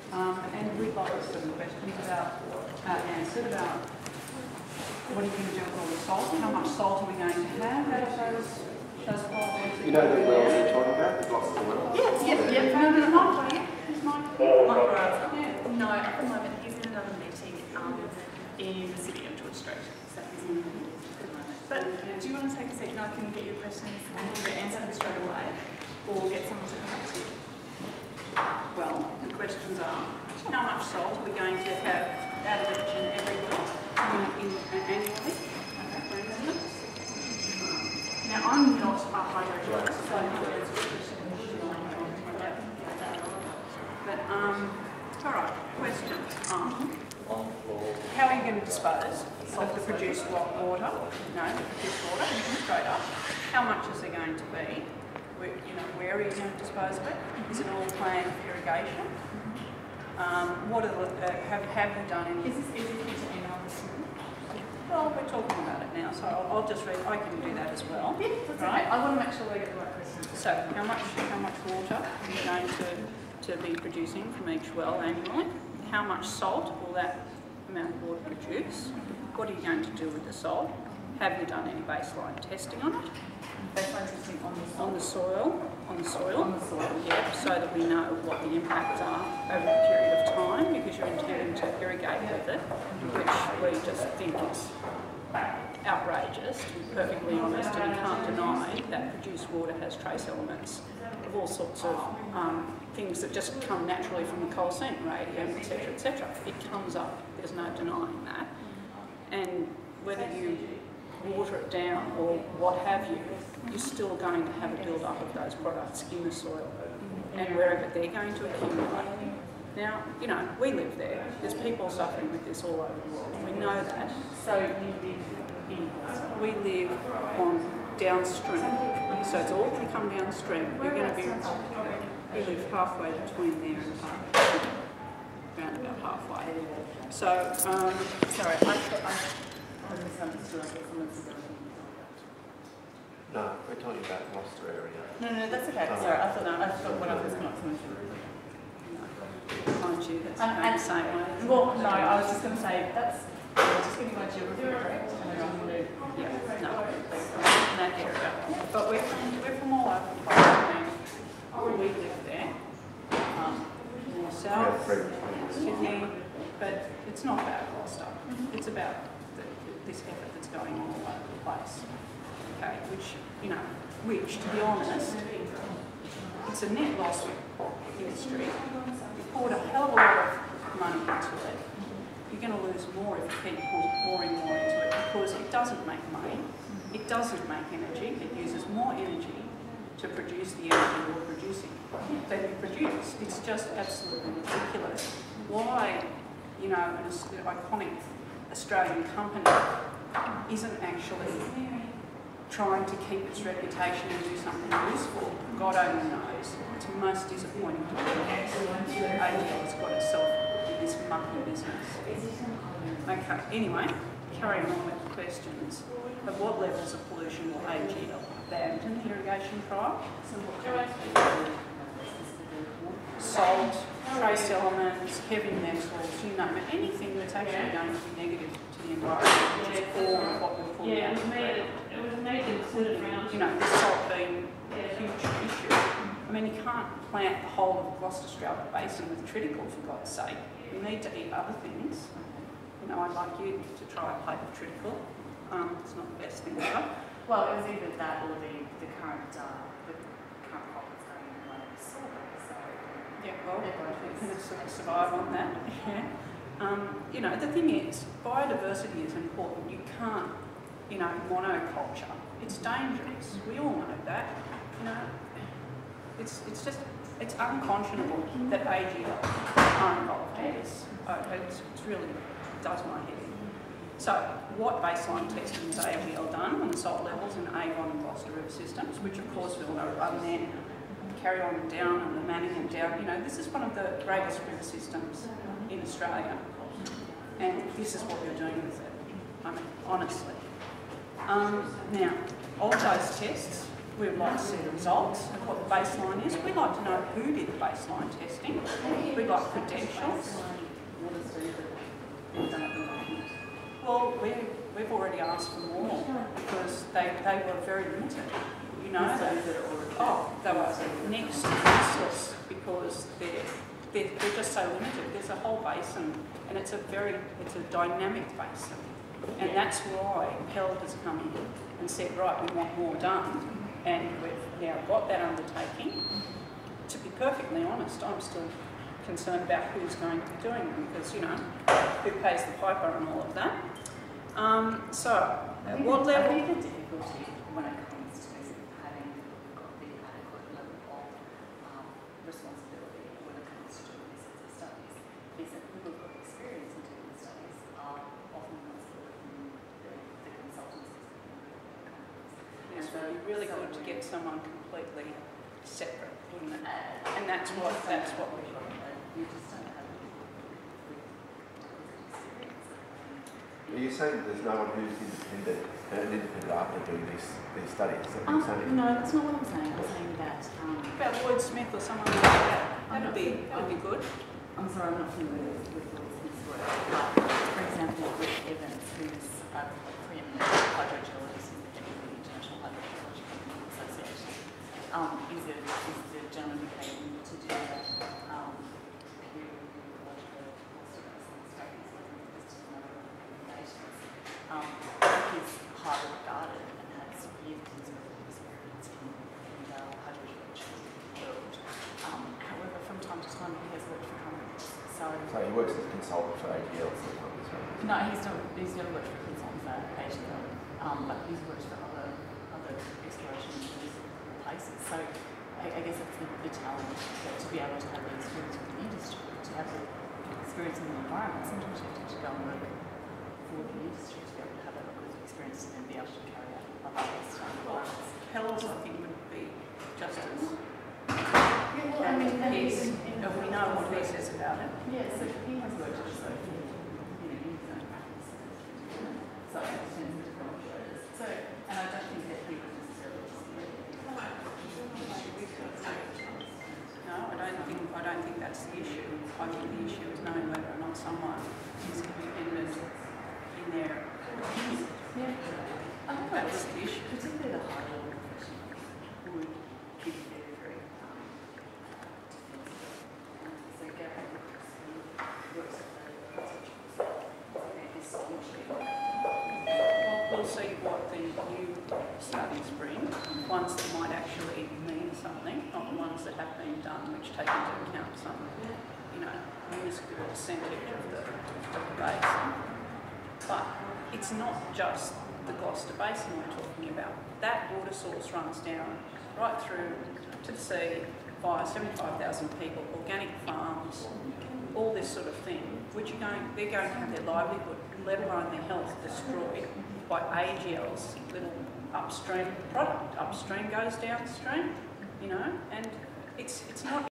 And we'd like some questions about, answered about what are you going to do with all the salt? How much salt are we going to have out of those qualities? You know the wells you're talking about, the Gloucester wells? Yeah. No, there's Mike here. There's Mike here. No, at the moment he's in another meeting in the city on George Street. So he's in at the moment. But do you want to take a seat and I can get your questions and either answer them straight away or get someone to come to you? Well, the questions are, how much salt are we going to have out of each and every week annually? Now, I'm not a hydrologist, so but, all right, questions. How are you going to dispose of the produced water? No, the produced water, straight up. How much is there going to be? Where are you going to dispose of it? Is it all planned irrigation? What are the, have you done any? is this easy for you to email this? Well, we're talking about it now, so I'll just read. I can do that as well. Yeah, that's right? okay. I want to make sure we get the right questions. So, how much water are you going to be producing from each well annually? How much salt will that amount of water produce? What are you going to do with the salt? Have you done any baseline testing on it? Baseline testing On the soil. Yeah, so that we know what the impacts are over a period of time, because you're intending to irrigate with it, which we just think is outrageous, to be perfectly honest, and you can't deny that produced water has trace elements of all sorts of things that just come naturally from the coal seam, radium, etc., etc. It comes up, there's no denying that. And whether you water it down or what have you, you're still going to have a build-up of those products in the soil and wherever they're going to accumulate. Now, we live there. There's people suffering with this all over the world. We know that. So we live on downstream, so it's all going to come downstream. We're going to be, we live halfway between there and around about halfway. So, sorry, I misunderstood. No, we're talking about Gloucester area. No, that's okay. Sorry, I thought when I was not so much. Mind you, that's going the same way. Well, no, I was just going to say that's just getting my geography correct. No, that area. But we're from all over the place. We live there. More south, Sydney, but it's not about Gloucester. It's about this effort that's going on all over the place. Okay, which, to be honest, it's a net loss industry. You poured a hell of a lot of money into it. You're going to lose more if you keep pouring more into it, because it doesn't make money, it doesn't make energy, it uses more energy to produce the energy you're producing than you produce. It's just absolutely ridiculous. Why, an iconic Australian company isn't actually trying to keep its reputation and do something useful. God only knows. It's most disappointing to me that AGL has got itself in this mucky business. Okay, anyway, carrying on with the questions. At what levels of pollution will AGL abandon the irrigation trial? Salt, trace elements, heavy metals, you name it, anything that's actually going to be negative to the environment, which is all of what we're pulling out. It was made included around. The salt being a huge issue. I mean, you can't plant the whole of the Gloucester Strait Basin with triticale, for God's sake. We need to eat other things. I'd like you to try a plate of triticale. It's not the best thing ever. Well, it was either that or the current crop that's going in the way of soil. So yeah, well, we can sort of survive on that. Yeah. The thing is, biodiversity is important. You can't, monoculture. It's dangerous. We all know that. It's unconscionable that AGL are involved in this. It really does my head in. So, what baseline testing has AGL done on the salt levels in Avon and Gloucester River systems, which of course we'll run there, carry on down and the Manning and down. This is one of the greatest river systems in Australia, and this is what you're doing with it. I mean, honestly. Now, of those tests, we would like to see the results of what the baseline is. We'd like to know who did the baseline testing. We'd like credentials. Well, we've already asked for more because they were very limited. You know, they were next to useless because they're just so limited. There's a whole basin, and it's a dynamic basin, and that's why Held has come in and said, right, we want more done, and we've now got that undertaking. To be perfectly honest, I'm still concerned about who's going to be doing them because, you know, who pays the piper and all of that. So, at what level? I think the difficulty when it comes to having got the adequate level of responsibility when it comes to doing these sorts of studies is that people who've got experience in doing the studies are often the ones that the consultants. Yes, it would be really good to get someone completely separate, wouldn't it? And that's what we You just don't have Are you saying that there's no one who's an independent after doing these studies? Is that what you're saying? no, that's not what I'm saying. I'm saying that. about Lloyd Smith or someone like that. That'd be good. I'm sorry, I'm not familiar with Lloyd Smith's work. But, for example, Rick Evans, who's a preeminent hydrogeologist in the International Hydrogeological Association, is the gentleman who came to do that. He's highly regarded and has years of experience in the hydrogeology world. However, from time to time, he has worked for companies. So he works as a consultant for AGL sometimes. no, he's never worked for a consultant for AGL, but he's worked for other exploration places. So I guess it's the challenge that to be able to have the experience with the industry, to have the experience in the environment. Sometimes you have to go and work for the industry to be able to have that good experience and then be able to carry out other environments. Hell's, I think, would be just as. I mean, If we know what he says about it. Yeah, so he has worked at so in his own practice. So it depends on different employers. So, and I don't think that he would necessarily No, I don't think that's the issue. I think the issue is knowing whether or not someone is independent in their opinion. Yeah. I think That's the issue. particularly the high level professionals would be very, very defensive. So Gary works at We'll see what the new studies bring, ones that might actually mean something, not the ones that have been done, which take into account some, you know, minuscule percentage of the basin. But it's not just the Gloucester Basin we're talking about. That water source runs down right through to the sea via 75,000 people, organic farms, all this sort of thing, which they're going to have their livelihood, let alone their health, destroyed by AGL's little upstream product. Upstream goes downstream, you know, and it's not